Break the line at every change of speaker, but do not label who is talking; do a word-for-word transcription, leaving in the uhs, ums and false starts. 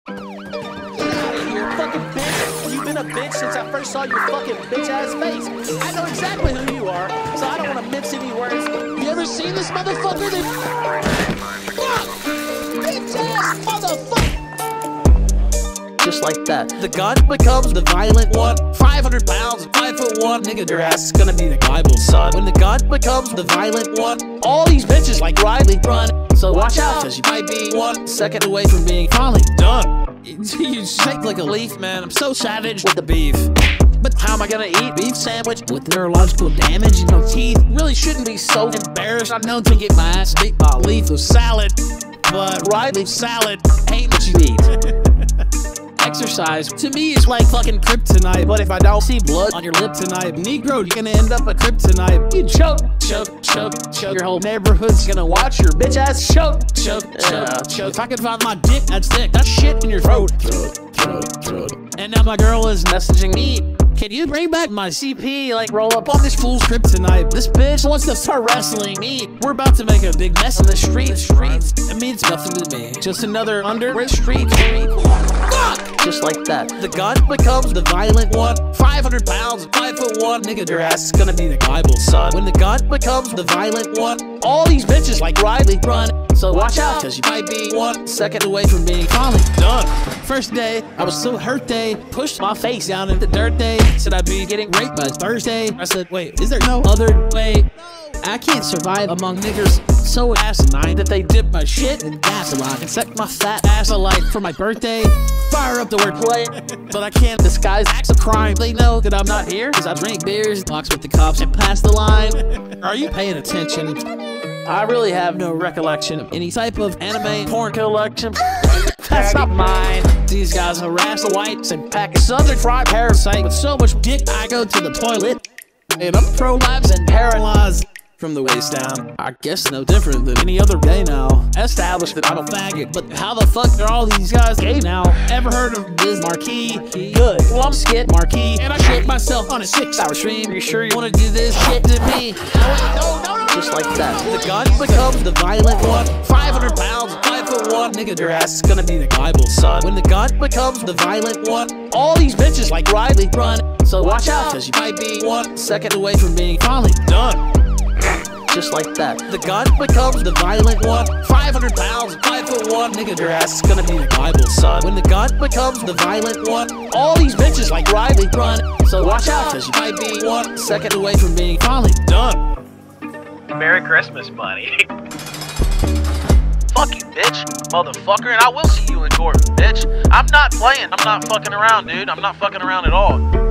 You're a fucking bitch. You've been a bitch since I first saw your fucking bitch-ass face. I know exactly who you are, so I don't want to mince any words. You ever seen this motherfucker? They... Fuck! Bitch-ass motherfucker! Just like that, the gun becomes the violent one. five hundred pounds, five foot one. Nigga, your ass is gonna be the Bible, son. When the gun becomes the violent one, all these bitches like Riley run. So watch out, cause you might be one second away from being finally done. You shake like a leaf, man. I'm so savage with the beef. But how am I gonna eat beef sandwich with neurological damage in no teeth? Really shouldn't be so embarrassed. I'm known to get my ass beat by lethal salad, but Riley salad ain't what you eat. Exercise to me is like fucking kryptonite, but if I don't see blood on your lip tonight, negro, you're gonna end up a kryptonite. You choke, choke, choke, choke. Your whole neighborhood's gonna watch your bitch ass choke, choke, choke, yeah. choke. If I can find my dick, that's thick. That's shit in your throat. Throat, throat, throat. And now my girl is messaging me. Can you bring back my C P? Like, roll up on this fool's kryptonite. This bitch wants to start wrestling me. We're about to make a big mess in the street. Streets. It means nothing to me. Just another under street. Fuck! Just like that, the gun becomes the violent one. five hundred pounds, five foot one. Nigga, your ass is gonna be the Bible, son. When the gun becomes the violent one, all these bitches like Riley run. So watch out, cause you might be one second away from being finally done. First day, I was so hurt day. Pushed my face down in the dirt day. Said I'd be getting raped by Thursday. I said, wait, is there no other way? I can't survive among niggers so asinine that they dip my shit in gasoline and set my fat ass alight for my birthday. Fire up the wordplay, but I can't disguise acts of crime. They know that I'm not here because I drink beers, box with the cops, and pass the line. Are you paying attention? I really have no recollection of any type of anime porn collection. That's not mine. These guys harass the whites and pack a southern fried parasite with so much dick I go to the toilet. And I'm pro-lives and paralyzed from the waist down. I guess no different than any other day now. Established that I'm a faggot, but how the fuck are all these guys gay now? Ever heard of Biz Marquee? Good. Well, I'm Skit Marquee, and I shit myself on a six-hour stream. Are you sure you want to do this shit to me? No, no, no, no. Just like that, the gun becomes the violent one. five hundred pounds, five foot one. Nigga, your ass is gonna be the Bible, son. When the gun becomes the violent one, all these bitches like Riley run. So watch out, cause you might be one second away from being finally done. Just like that, the gun becomes the violent one. five hundred pounds, five foot one. Nigga, your ass is gonna be the Bible, son. When the gun becomes the violent one, all these bitches like Riley run. So watch out, cause you might be one second away from being finally done.
Merry Christmas, buddy. Fuck you, bitch, motherfucker, and I will see you in court, bitch. I'm not playing. I'm not fucking around, dude. I'm not fucking around at all.